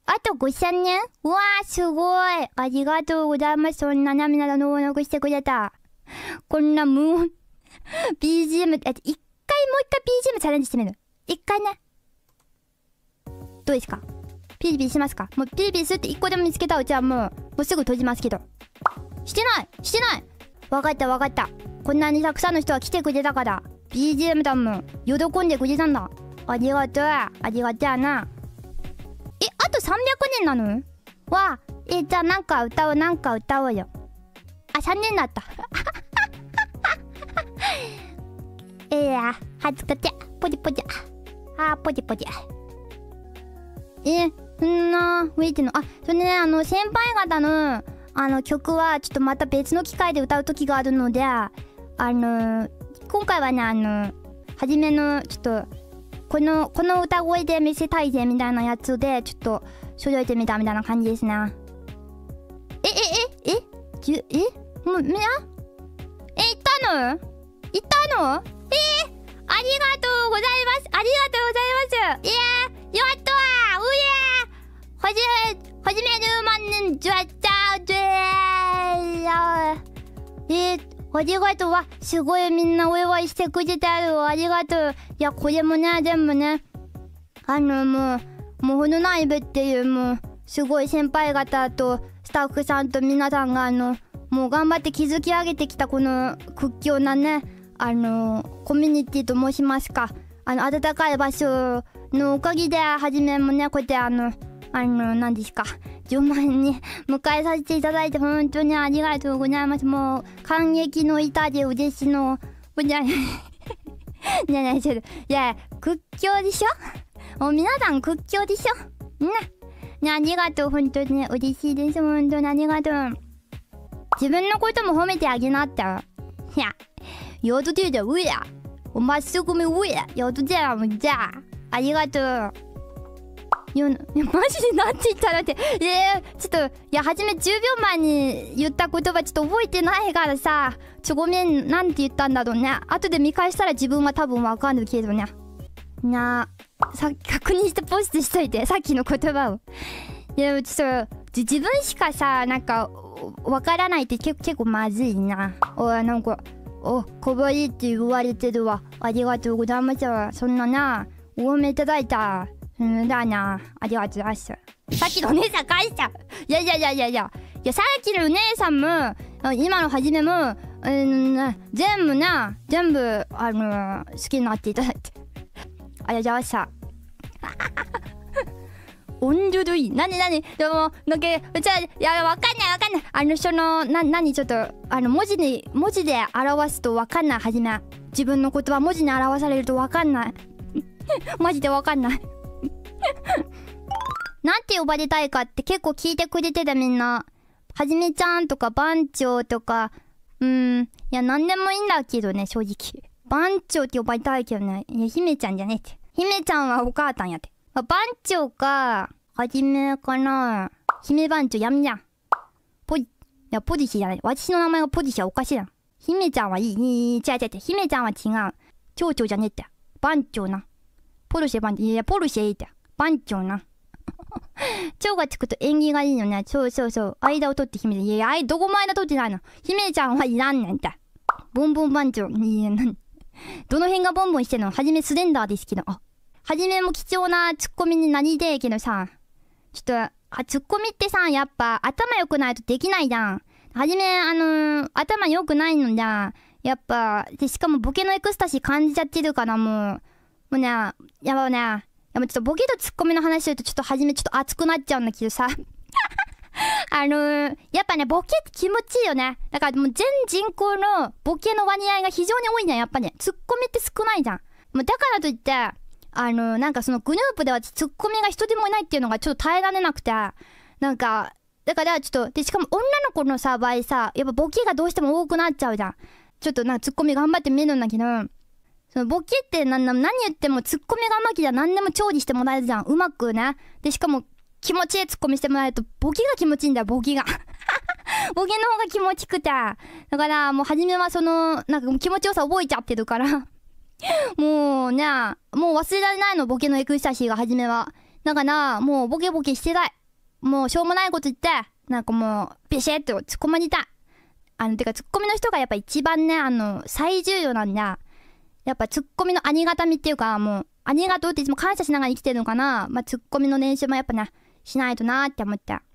あと5000年？うわー、すごい。ありがとうございます。そんな涙の能力してくれた。こんな無音。BGM、一回もう一回 BGM チャレンジしてみる。一回ね。どうですか？ピリピリしますか？もうピリピリするって一個でも見つけたらうちはもうすぐ閉じますけど。してない。わかった。こんなにたくさんの人が来てくれたから、BGM だもん。喜んでくれたんだ。ありがとう。ありがたいな。あと300年なの？わあ、じゃあなんか歌おうよ。あ、3年だった。恥ずかしい。ポチポチ。ポチポチ。そんな雰囲気の、それね、先輩方の、曲は、ちょっとまた別の機会で歌う時があるので、今回はね、初めの、ちょっと、この歌声で見せたいぜ、みたいなやつで、ちょっと、揃えてみたみたいな感じですね。もう、行ったの？ありがとうございます。やったー！始める맞는 줄 알았다。ありがとう。わ、すごいみんなお祝いしてくれてある。ありがとう。いや、これもね、全部ね、もうほのないべっていう、もう、すごい先輩方と、スタッフさんと皆さんが、もう頑張って築き上げてきたこの屈強なね、コミュニティと申しますか、温かい場所のおかげで、はじめもね、こうやって何ですか、10万円に迎えさせていただいて、本当にありがとうございます。もう、感激の板で嬉しの、ね、ちょっと、いや、屈強でしょ？もう皆さん屈強でしょ？ね、ありがとう。本当に嬉しいです。本当にありがとう。自分のことも褒めてあげなって。いや、要是对的，为了我妈是个没为了，要是这样我这样，ありがとう。いや、マジでなんて言ったらって、ちょっと、いや、初め10秒前に言った言葉ちょっと覚えてないからさ、ごめん、なんて言ったんだろうね。後で見返したら自分は多分わかるけどね。確認してポストしといて、さっきの言葉を。いや、ちょっと、自分しかさ、なんか、わからないって結構まずいな。なんか、かわいいって言われてるわ。ありがとうございます。そんなな、お褒めいただいた。だな。ありがとうございます。さっきのお姉さん返しちゃう。いや、さっきのお姉さんも、今の初めも、全部、好きになっていただいて。ありがとうございました。音量いい。なにでも、いや、わかんない。ちょっと、文字で表すとわかんない。はじめ。自分の言葉文字に表されるとわかんない。マジでわかんない。なんて呼ばれたいかって結構聞いてくれてたみんな。はじめちゃんとか番長とか、いや、なんでもいいんだけどね、正直。番長って呼ばれたいけどね。いや、姫ちゃんじゃねえって。姫ちゃんはお母さんやって。番長か、はじめかな。姫番長やんじゃん。ポジシーじゃない。私の名前がポジシーはおかしいな。姫ちゃんはいい。違う。姫ちゃんは違う。町長じゃねえって。番長な。ポルシェ番長。いや、ポルシェいいって。番長な。蝶がつくと縁起がいいのね。そう。間を取って姫ちゃん。いや、どこも間取ってないの。姫ちゃんはいらんねんって。ボンボン番長。いや、どの辺がボンボンしてんの？はじめスレンダーですけど。はじめも貴重なツッコミになりてえけどさ。ちょっと、ツッコミってさ、やっぱ頭良くないとできないじゃん。はじめ、頭良くないのじゃん。やっぱ、で、しかもボケのエクスタシー感じちゃってるからもうね、やばね。ちょっとボケとツッコミの話するとちょっとはじめちょっと熱くなっちゃうんだけどさ。やっぱね、ボケって気持ちいいよね。だからもう全人口のボケの割合が非常に多いじゃん、やっぱね。ツッコミって少ないじゃん。もうだからといって、なんかそのグループではツッコミが一人もいないっていうのがちょっと耐えられなくて、なんか、だからちょっと、で、しかも女の子のさ、場合さ、やっぱボケがどうしても多くなっちゃうじゃん。ちょっとツッコミ頑張ってみるんだけど、そのボケって何言ってもツッコミがうまきじゃ何でも調理してもらえるじゃん。うまくね。で、しかも気持ちいいツッコミしてもらえると、ボケが気持ちいいんだよ、ボケが。ボケの方が気持ちくて。だからもう初めはなんか気持ちよさ覚えちゃってるから。もうね、もう忘れられないの、ボケのエクスタシーが初めは。だから、もうボケしてない。 もうしょうもないこと言って、なんかもう、ビシッと突っ込まれたい。てか、ツッコミの人がやっぱ一番ね、最重要なんだ。やっぱツッコミのありがたみっていうか、もう、ありがとうっていつも感謝しながら生きてるのかな。まあ、ツッコミの練習もやっぱね、しないとなーって思って。